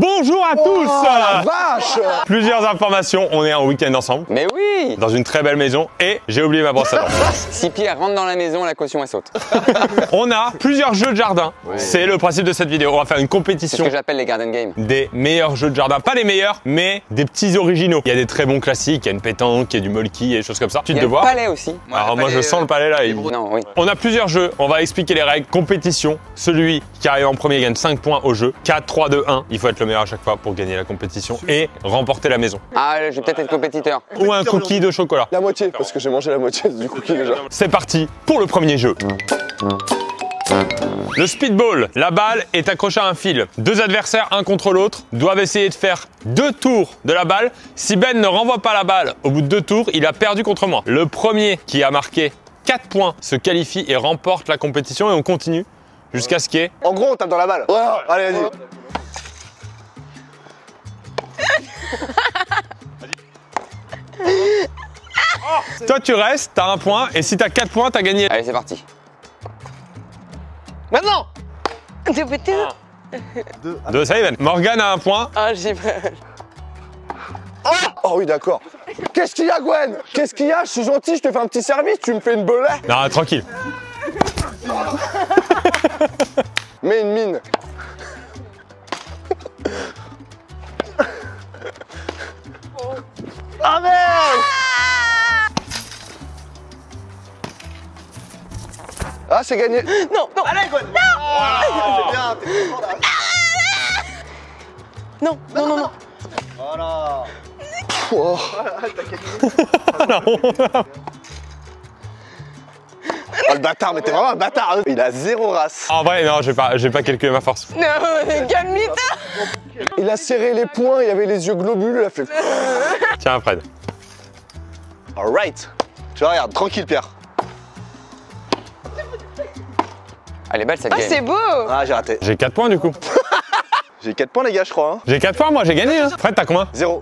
Bonjour à tous. Oh la vache! Plusieurs informations, on est en week-end ensemble, Mais oui! dans une très belle maison, et j'ai oublié ma brosse à dents. Si Pierre rentre dans la maison, la caution elle saute. On a plusieurs jeux de jardin, c'est le principe de cette vidéo. On va faire une C'est ce compétition que j'appelle les garden games. des meilleurs jeux de jardin, pas les meilleurs, mais des petits originaux. Il y a des très bons classiques, il y a une pétanque, il y a du molki et des choses comme ça. Tu Il y te a le voir. palais aussi. Alors moi je sens le palais là. Non, oui. On a plusieurs jeux, on va expliquer les règles. Compétition, celui qui arrive en premier gagne 5 points au jeu. 4, 3, 2, 1, il faut être le meilleur à chaque fois pour gagner la compétition et remporter la maison. Ah, je vais peut-être être compétiteur. Ou un cookie de chocolat. La moitié, parce que j'ai mangé la moitié du cookie déjà. C'est parti pour le premier jeu. Le speedball, la balle est accrochée à un fil. Deux adversaires, un contre l'autre, doivent essayer de faire 2 tours de la balle. Si Ben ne renvoie pas la balle au bout de 2 tours, il a perdu contre moi. Le premier qui a marqué 4 points se qualifie et remporte la compétition et on continue jusqu'à ce qu'il y ait... En gros, on tape dans la balle. Ouais, allez, vas-y. Toi tu restes, t'as 1 point et si t'as 4 points, t'as gagné. Allez, c'est parti. Maintenant! 2, ça y est Ben. Morgane a 1 point. Ah, j'ai peur. Oh oui, d'accord. Qu'est-ce qu'il y a, Gwen? Qu'est-ce qu'il y a? Je suis gentil, je te fais un petit service, tu me fais une belette. Non, tranquille. Mets une mine. Ah merde! Ah, c'est gagné. Non, non. Allez, Gwen! Non! C'est bien, t'es content là. Non, non, non, non. Voilà. Oh. Oh, le bâtard, mais t'es vraiment un bâtard. Il a 0 race. En vrai, non, j'ai pas calculé ma force. Non, calme-toi. Il a serré les poings, il avait les yeux globuleux, il a fait... Tiens, Fred. Alright. Tu vois, regarde, tranquille, Pierre. Allez, balle, ça Oh, gagne. c'est beau. Ah, j'ai raté. J'ai 4 points du coup. J'ai 4 points, les gars, je crois. Hein. J'ai 4 points, moi, j'ai gagné. Hein. Fred, t'as combien? 0.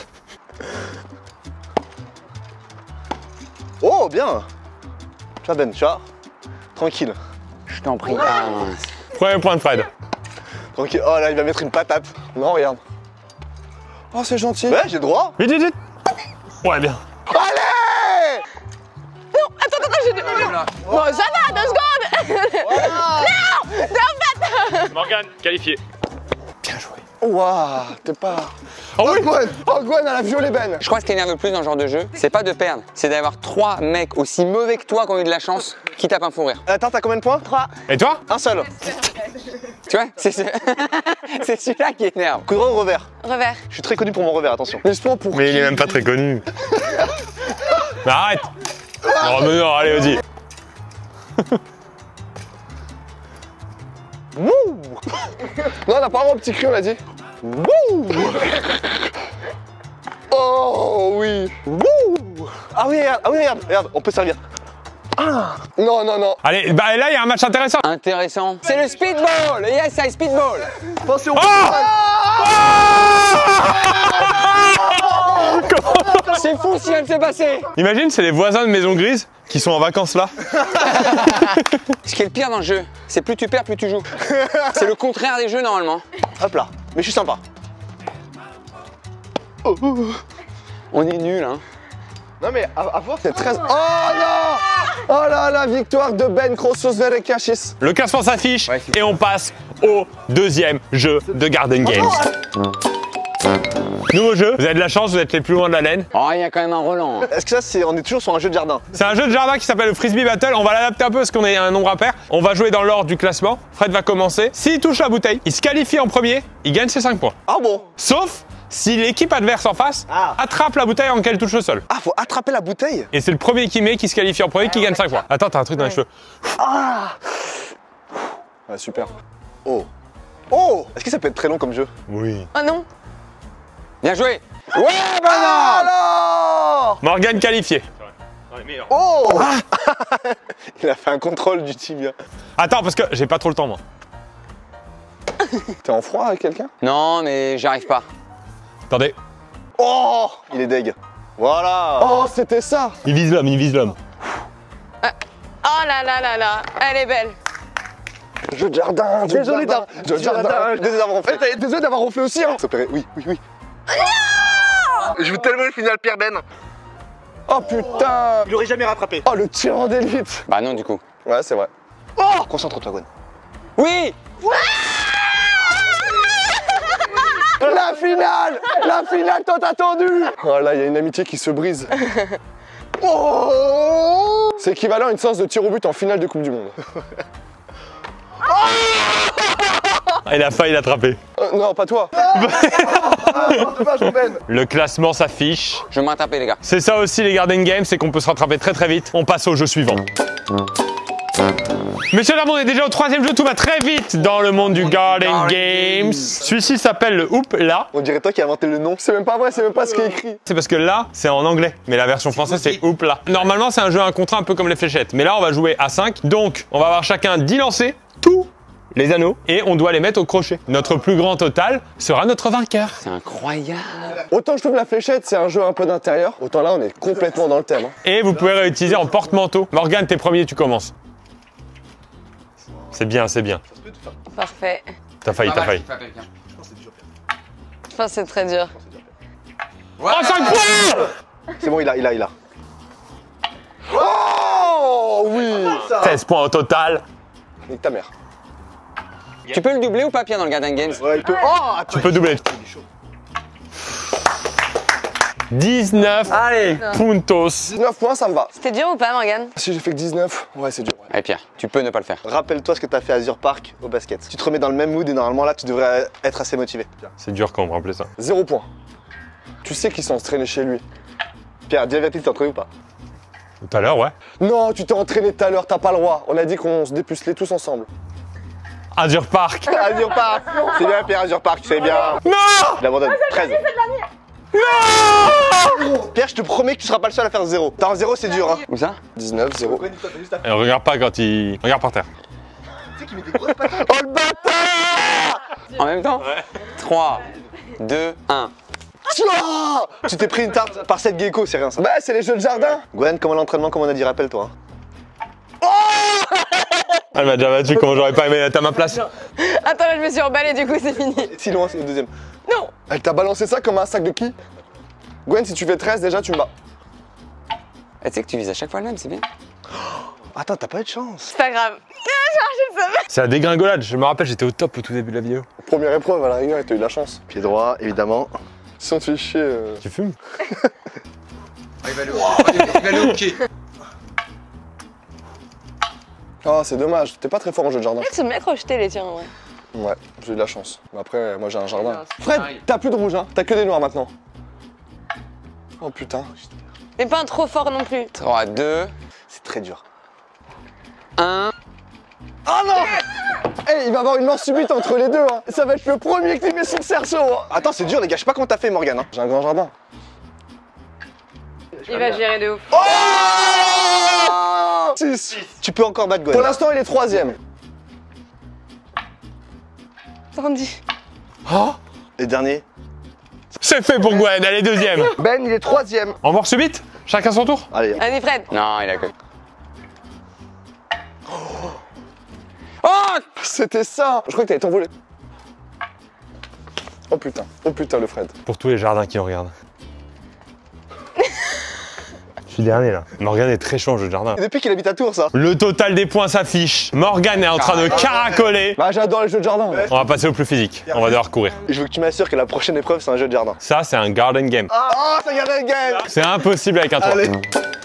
Oh, bien. Tu vois, Ben, tu vois. Tranquille. Je t'en prie. Ah, Premier point de Fred. Tranquille. Oh là, il va mettre une patate. Non, regarde. Oh, c'est gentil. Ouais, j'ai droit. Vite, vite, vite. Ouais, bien. Allez! Non, attends, j'ai... Bon, ça va, 2 secondes. Non, non, Morgane, qualifié. Bien joué. Ouah, t'es pas... Oh oui. Gwen! Oh, Gwen, elle a violé Ben. Je crois que ce qui énerve le plus dans ce genre de jeu, c'est pas de perdre, c'est d'avoir 3 mecs aussi mauvais que toi qui ont eu de la chance qui tapent un fou rire. Attends, t'as combien de points? 3. Et toi? Un seul. Tu vois, c'est c'est celui-là qui énerve. Coup de droit ou revers? Revers. Je suis très connu pour mon revers, attention. Laisse-moi pour... Mais il est même pas très connu. Mais arrête. Non, mais non, allez, vas-y. Wouh! Non, on n'a pas le droit au petit cri, on a dit. Wouh! Oh oui! Wouh! Ah oui, regarde, on peut servir. Ah! Non, non, non. Allez, bah là, il y a un match intéressant. Intéressant. C'est le speedball. Yes, I speedball. Attention. C'est fou ce qui vient de se passer. Imagine, c'est les voisins de Maison Grise qui sont en vacances là. Ce qui est le pire dans le jeu, c'est plus tu perds, plus tu joues. C'est le contraire des jeux normalement. Hop là. Mais je suis sympa. On est nuls, hein. Non mais à voir c'est 13. Oh non! Oh là là, victoire de Ben Krossos Verekachis. Le classement s'affiche et on passe au deuxième jeu de Garden Games. Nouveau jeu, vous avez de la chance, vous êtes les plus loin de la laine. Oh, il y a quand même un Roland. Est-ce que ça c'est. On est toujours sur un jeu de jardin? C'est un jeu de jardin qui s'appelle le Frisbee Battle. On va l'adapter un peu parce qu'on est un nombre impair. On va jouer dans l'ordre du classement. Fred va commencer. S'il touche la bouteille, il se qualifie en premier, il gagne ses 5 points. Ah bon? Sauf si l'équipe adverse en face attrape la bouteille en qu'elle touche le sol. Ah, faut attraper la bouteille? Et c'est le premier qui met qui se qualifie en premier qui gagne 5 points. Attends, t'as un truc dans les cheveux. Ah, super. Oh. Oh! Est-ce que ça peut être très long comme jeu? Oui. Oh non. Bien joué. Ouais, bah Ah non. alors! Morgane qualifié. Oh! Il a fait un contrôle du tibia. Attends, parce que j'ai pas trop le temps moi. T'es en froid avec quelqu'un? Non, mais j'arrive pas. Attendez. Oh! Il est deg. Voilà! Oh, c'était ça! Il vise l'homme, il vise l'homme. Oh là là là là. Elle est belle. Jeu de jardin, désolé d'avoir refait. Désolé d'avoir refait aussi, hein. S'il te plaît, oui. Je veux tellement le final, Pierre Ben. Oh putain. Il l'aurait jamais rattrapé. Oh, le tyran d'élite. Bah non, du coup. Ouais, c'est vrai. Oh, concentre-toi, Gwen. Oui! La finale tant attendue. Oh là, il y a une amitié qui se brise. Oh, c'est équivalent à une séance de tir au but en finale de Coupe du Monde. Il a failli l'attraper. Non, pas toi. Le classement s'affiche. Je vais me rattraper, les gars. C'est ça aussi les Garden Games, c'est qu'on peut se rattraper très très vite. On passe au jeu suivant. Messieurs dames, on est déjà au 3e jeu, tout va très vite dans le monde du Garden Games. Celui-ci s'appelle le Hoop là. On dirait toi qui as inventé le nom. C'est même pas vrai, c'est même pas ce qui est écrit. C'est parce que là, c'est en anglais, mais la version française c'est Hoop là. Normalement, c'est un jeu à un contre un peu comme les fléchettes, mais là, on va jouer à 5. Donc, on va avoir chacun 10 lancers, tous les anneaux, et on doit les mettre au crochet. Notre plus grand total sera notre vainqueur. C'est incroyable. Autant je trouve la fléchette, c'est un jeu un peu d'intérieur, autant là, on est complètement dans le thème. Et vous pouvez réutiliser en porte-manteau. Morgane, t'es premier, tu commences. C'est bien, c'est bien. Parfait. T'as failli. Je pense que c'est très dur. Oh, 5 points! C'est bon, il a. Oh oui. 16 points au total. Nique ta mère. Tu peux le doubler ou pas, Pierre, dans le Garden Games? Ouais, il peut. Oh, Tu peux doubler. 19 puntos. 19 points, ça me va. C'était dur ou pas, Morgane? Si j'ai fait que 19, ouais, c'est dur. Ouais. Allez, Pierre, tu peux ne pas le faire. Rappelle-toi ce que t'as fait à Azure Park au basket. Tu te remets dans le même mood et normalement là, tu devrais être assez motivé. C'est dur quand on me rappelle ça. 0 points. Tu sais qu'ils sont entraînés chez lui. Pierre, dis la vérité, tu t'es entraîné ou pas? Tout à l'heure, ouais. Non, tu t'es entraîné tout à l'heure, t'as pas le droit. On a dit qu'on se dépucelait tous ensemble. Azure Park. Azure Park. C'est bien, Pierre, Azure Park, tu sais bien. Non! Il abandonne. 13. Non! Pierre, je te promets que tu seras pas le seul à faire 0. T'as un 0, c'est dur, hein. Où ça? 19, 0. Et regarde pas quand il... Regarde par terre. Oh le bâtard! En même temps? Ouais. 3, 2, 1. Tu t'es pris une tarte par cette gecko, c'est rien ça. Bah, c'est les jeux de jardin. Gwen, comment l'entraînement, comme on a dit, rappelle-toi. Elle m'a déjà battu, comment j'aurais pas aimé être à ma place. Attends, là, je me suis emballée, du coup, c'est fini. Si loin, c'est le deuxième. Non! Elle t'a balancé ça comme un sac de qui? Gwen, si tu fais 13, déjà, tu me bats. Tu sais que tu vises à chaque fois le même, c'est bien. Attends, t'as pas eu de chance. C'est pas grave. Je le savais. C'est la dégringolade, je me rappelle, j'étais au top au tout début de la vidéo. Première épreuve, à la rigueur, t'as eu de la chance. Pied droit, évidemment. Si on te fait chier. Tu fumes? Il va le hooker. Oh, c'est dommage, t'es pas très fort en jeu de jardin. Peut-être se mettre rejeter les tiens, ouais. Ouais, j'ai eu de la chance. Mais après, moi j'ai un jardin. Fred, t'as plus de rouge, hein. T'as que des noirs maintenant. Oh putain. Mais pas un trop fort non plus. 3, 2, C'est très dur. 1. Oh non! Eh, il va y avoir une mort subite entre les deux, hein. Ça va être le premier qui met son cerceau. Hein. Attends, c'est dur, les gars, je sais pas comment t'as fait, Morgane. Hein. J'ai un grand jardin. Il va gérer de ouf. Oh 6. Tu peux encore battre Gwen. Pour l'instant, il est 3ème. Tendu. Oh! Et dernier. C'est fait pour Gwen, elle est deuxième. Ben, il est 3ème. En mort subite? Chacun son tour? Allez. Allez, Fred. Non, il a que. Oh! C'était ça. Je crois que t'allais t'envoler. Oh putain, le Fred. Pour tous les jardins qui nous regardent. Je suis dernier là. Morgane est très chaud en jeu de jardin. Et depuis qu'il habite à Tours, ça. Le total des points s'affiche. Morgane est en train de caracoler. Bah, j'adore les jeux de jardin. Ouais. On va passer au plus physique. On va devoir courir. Je veux que tu m'assures que la prochaine épreuve, c'est un jeu de jardin. Ça, c'est un garden game. Oh, ça garde le game. C'est impossible avec un 3. Allez.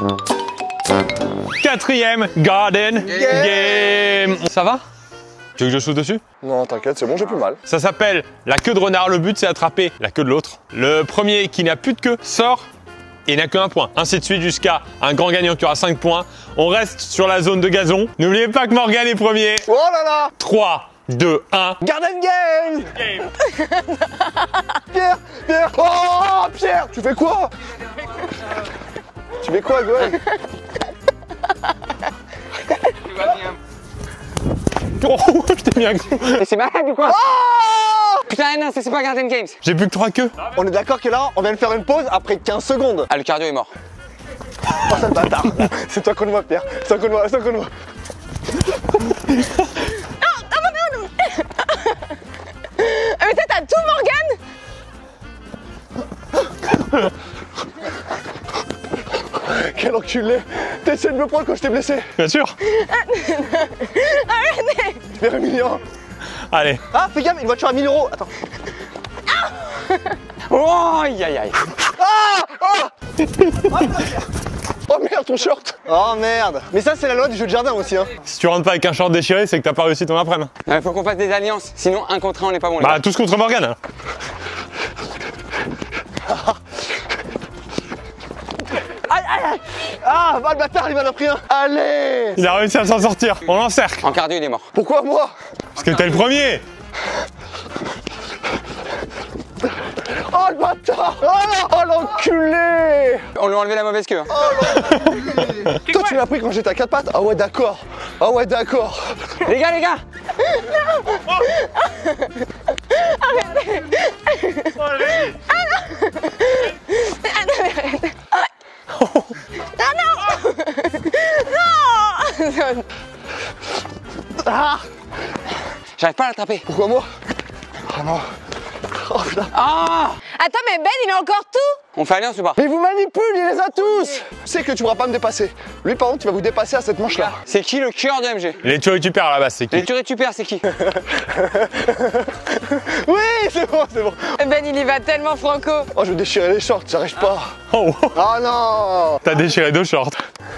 4e garden game. Ça va? Tu veux que je saute dessus? Non, t'inquiète, c'est bon, j'ai plus mal. Ça s'appelle la queue de renard. Le but, c'est d'attraper la queue de l'autre. Le premier qui n'a plus de queue sort et n'a qu'un point. Ainsi de suite jusqu'à un grand gagnant qui aura 5 points. On reste sur la zone de gazon. N'oubliez pas que Morgane est premier. Oh là là. 3, 2, 1. Garden game. Pierre, oh Pierre, tu fais quoi? Tu fais quoi, Gwen? Oh, je t'ai mis un coup. Mais c'est malade ou quoi? Putain, non, c'est pas Garden Games. J'ai plus que 3 queues. On est d'accord que là, on vient de faire une pause après 15 secondes. Ah, le cardio est mort. Oh, sale bâtard. C'est toi qu'on voit, Pierre. C'est toi qu'on voit, c'est toi qu'on voit. Quel enculé! T'essaies de me prendre quand je t'ai blessé! Bien sûr. Arrêtez. Vers Emilien! Allez. Ah, fais gaffe, une voiture à 1000 €! Attends! Oh, aïe aïe aïe. Oh merde, ton short! Oh merde! Mais ça, c'est la loi du jeu de jardin aussi, hein! Si tu rentres pas avec un short déchiré, c'est que t'as pas réussi ton après-midi. Il faut qu'on fasse des alliances, sinon un contre un on n'est pas bon. Les Bah gars. tous contre Morgane. Hein. Ah, va le bâtard, il m'en a pris un! Allez! Il a réussi à s'en sortir. On l'encercle. En cardio il est mort. Pourquoi moi? Parce que t'es le premier. Oh le bâtard! Oh l'enculé! On lui a enlevé la mauvaise queue. Toi, tu l'as pris quand j'étais à 4 pattes? Ah ouais, d'accord! Ah ouais, d'accord! Les gars, les gars. Non. Ah! J'arrive pas à l'attraper. Pourquoi moi? Ah non! Oh putain! Ah! Attends, mais Ben, il a encore tout. On fait alliance ou pas? Mais il vous manipule, il les a tous! Tu sais que tu pourras pas me dépasser. Lui, par contre, il va vous dépasser à cette manche-là. C'est qui le cœur de MG? Les tueurs tu perds à la base, c'est Les qui? tueurs tu perds, c'est qui? Oui, c'est bon, c'est bon. Ben, il y va tellement franco. Oh, je vais déchirer les shorts, j'arrive pas. Oh, Ah non! t'as déchiré 2 shorts.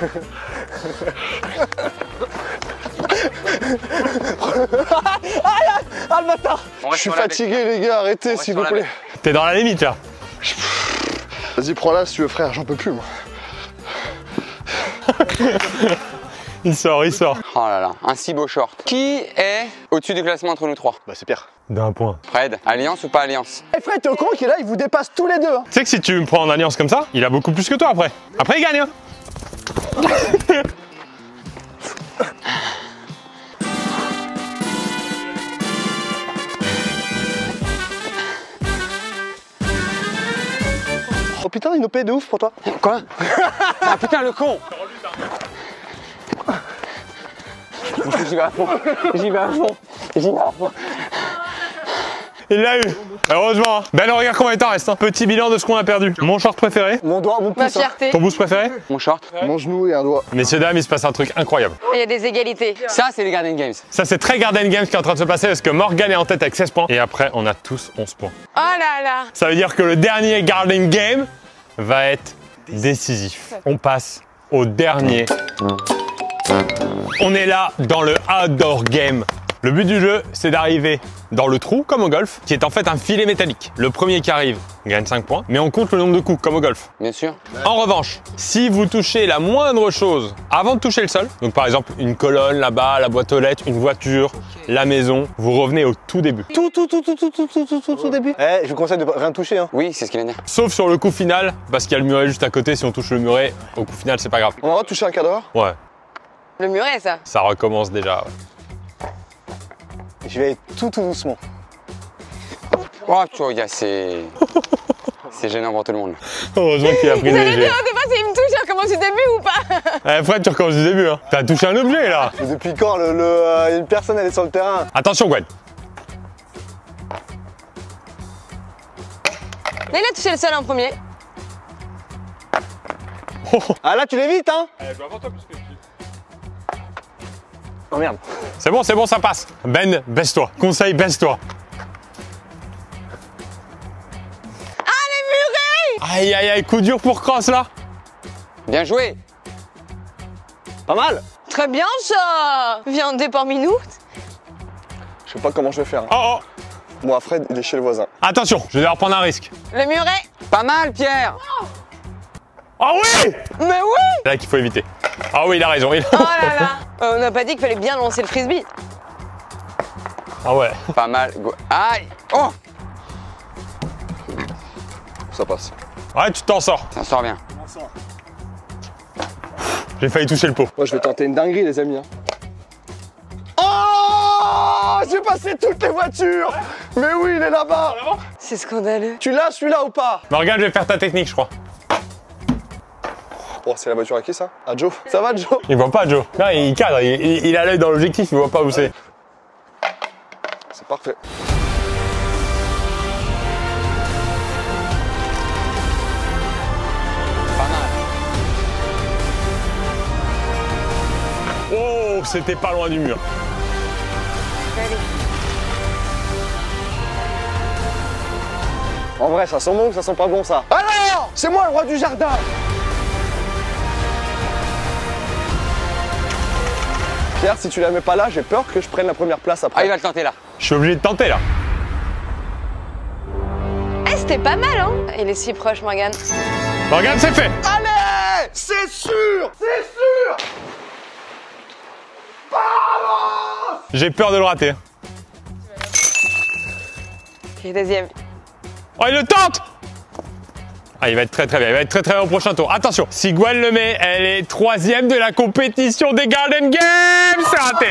Ah le bâtard! On Je reste suis sur la fatigué, les gars, arrêtez s'il sur vous la plaît. baie. T'es dans la limite là. Vas-y, prends-la si tu veux, frère, j'en peux plus, moi. Il sort, il sort. Oh là là, un si beau short. Qui est au-dessus du classement entre nous trois? Bah, c'est Pierre. D'un point. Fred, alliance ou pas alliance? Eh, Fred, t'es au courant qu'il est là, il vous dépasse tous les deux, hein? Tu sais que si tu me prends en alliance comme ça, il a beaucoup plus que toi après. Après, il gagne. Hein. Oh putain, une OP de ouf pour toi. Quoi? Ah putain, le con! J'y vais à fond, j'y vais à fond, j'y vais à fond. Il l'a eu. Heureusement. Hein. Ben regarde combien il t'en reste. Hein. Petit bilan de ce qu'on a perdu. Mon short préféré. Mon doigt, mon Ma pouce, hein. fierté. Ton boost préféré. Mon short. Mon genou et un doigt. Messieurs, dames, il se passe un truc incroyable. Il y a des égalités. Ça, c'est les Garden Games. Ça, c'est très Garden Games qui est en train de se passer parce que Morgane est en tête avec 16 points. Et après, on a tous 11 points. Oh là là. Ça veut dire que le dernier Garden Game va être décisif. On passe au dernier. On est là dans le outdoor game. Le but du jeu, c'est d'arriver dans le trou, comme au golf, qui est en fait un filet métallique. Le premier qui arrive gagne 5 points, mais on compte le nombre de coups, comme au golf. Bien sûr. En revanche, si vous touchez la moindre chose avant de toucher le sol, donc par exemple une colonne là-bas, la boîte aux lettres, une voiture, la maison, vous revenez au tout début. Tout début. Eh, je vous conseille de rien toucher, hein. Oui, c'est ce qu'il vient de dire. Sauf sur le coup final, parce qu'il y a le muret juste à côté, si on touche le muret, au coup final, c'est pas grave. On va toucher un cadre. Ouais, Le muret, ça. ça recommence déjà. Ouais. Je vais tout doucement. Oh, tu vois, c'est... C'est gênant pour tout le monde. Heureusement qu'il a pris Vous allez léger. dire, on sait pas s'il me touche, on recommence du début ou pas. Fred, tu recommences du début, hein. T'as touché un objet, là. Mais depuis quand une personne elle est sur le terrain? Attention, Gwen. Mais il a touché le sol en premier. Ah là tu l'évites, hein? Oh merde. C'est bon, ça passe. Ben, baisse-toi. Conseil, baisse-toi. Ah, les murets. Aïe, aïe, aïe, coup dur pour Cross, là. Bien joué. Pas mal. Très bien, ça. Viandé par minute. Je sais pas comment je vais faire. Oh, oh. Moi, Fred, il est chez le voisin. Attention, je vais devoir prendre un risque. Le muret. Pas mal, Pierre. Oh oui. Mais oui. C'est là qu'il faut éviter. Ah oui, il a raison. Oh là là. On n'a pas dit qu'il fallait bien lancer le frisbee. Ah ouais. Pas mal. Aïe. Oh. Ça passe. Ouais, tu t'en sors. Ça sort bien. J'ai failli toucher le pot. Moi, je vais tenter une dinguerie, les amis. Hein. Oh! J'ai passé toutes les voitures! Mais oui, il est là-bas! C'est scandaleux. Tu l'as celui-là ou pas? Morgane, je vais faire ta technique, je crois. Oh, c'est la voiture à qui ça? À Joe. Ça va, Joe? Il voit pas, Joe. Non, il cadre. Il a l'œil dans l'objectif, il voit pas où c'est. C'est parfait. c'était pas loin du mur. En vrai, ça sent bon ou ça sent pas bon ça? Alors, c'est moi le roi du jardin. Pierre, si tu la mets pas là, j'ai peur que je prenne la première place après. Ah, il va le tenter là. Je suis obligé de tenter là. Eh, c'était pas mal, hein? Il est si proche, Morgane. Morgane, c'est fait. Allez, c'est sûr, c'est sûr. J'ai peur de le rater. Ok, deuxième. Oh, il le tente. Ah, il va être très bien. Il va être très bien au prochain tour. Attention, si Gwen le met, elle est 3e de la compétition des Garden Games. C'est raté.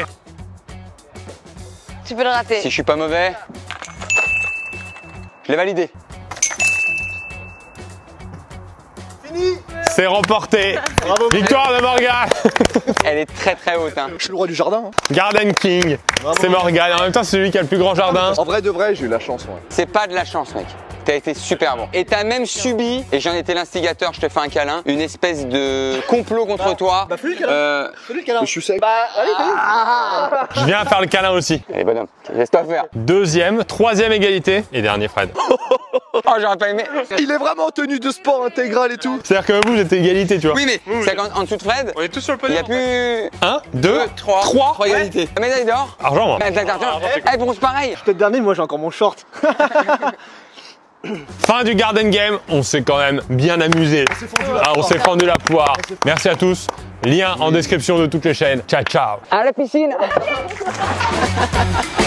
Tu peux le rater. Si je suis pas mauvais, je l'ai validé. C'est remporté. Bravo, Victoire de Morgane. Elle est très haute. Hein. Je suis le roi du jardin. Hein. Garden King. C'est Morgane. En même temps, c'est celui qui a le plus grand jardin. En vrai de vrai, j'ai eu la chance. Ouais. C'est pas de la chance, mec. T'as été super bon. Et t'as même subi, et j'en étais l'instigateur, je te fais un câlin, une espèce de complot contre toi. Bah, fais-lui le câlin. Fais-lui le câlin. Je suis sec. Bah, allez, fais-lui. Je viens faire le câlin aussi. Allez, bonhomme, laisse-toi faire. 2e, 3e égalité. Et dernier, Fred. Oh, j'aurais pas aimé. Il est vraiment en tenue de sport intégrale et tout. C'est-à-dire que vous, j'étais égalité, tu vois. Oui, mais c'est qu'en dessous de Fred, On est tous sur le il podium. n'y a plus 1, 2, 3. 3 égalités. La médaille d'or. Argent, moi. Eh, bronze pareil. Peut-être dernier, moi j'ai encore mon short. Fin du Garden Game, on s'est quand même bien amusé. On s'est fendu la poire. Merci à tous. Lien en description de toutes les chaînes. Ciao, ciao. À la piscine.